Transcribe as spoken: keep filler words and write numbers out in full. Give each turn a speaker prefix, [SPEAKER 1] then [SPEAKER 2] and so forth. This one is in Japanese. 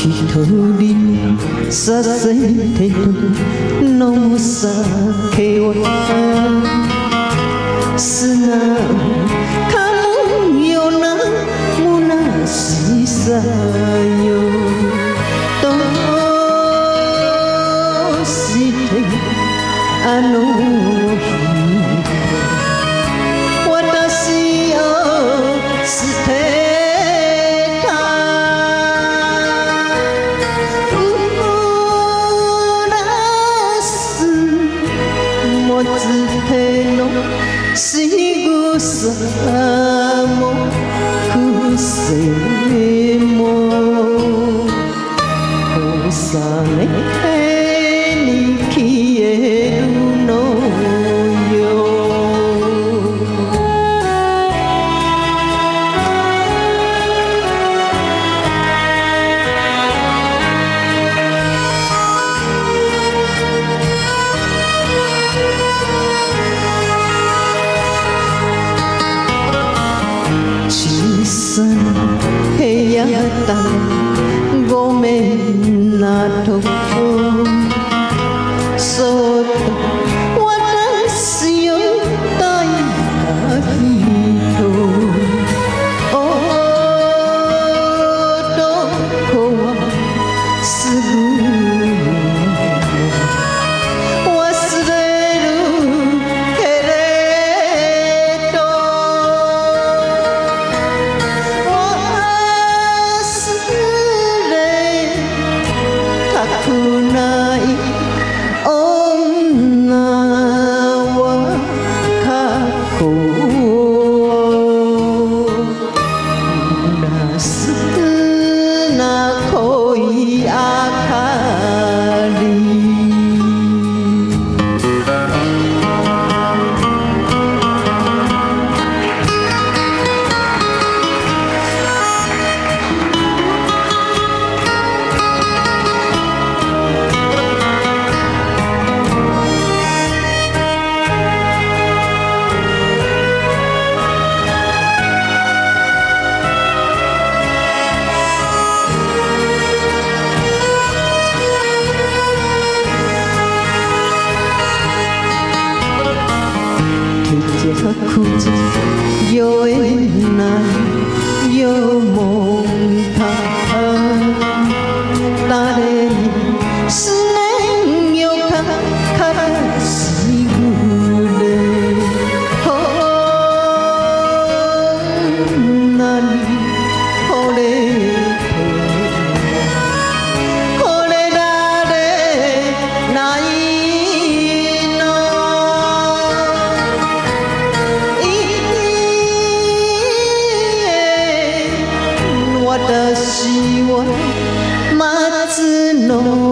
[SPEAKER 1] 人させて飲む酒は砂噛むような虚しさよ。どうしてあの日私を捨て仕草も癖も重ねに消えるのよ。小さな部屋だごめんなとそっと私を抱いた人男はすぐ忘れるけれどない女は過去なすな恋明かり。くじ酔えないよもんた誰にすねんよかからしぐれこんなに惚れて惚れられない私は待つの